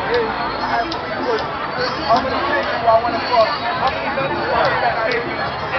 I'm going to take you. I want to talk. How many minutes do I have?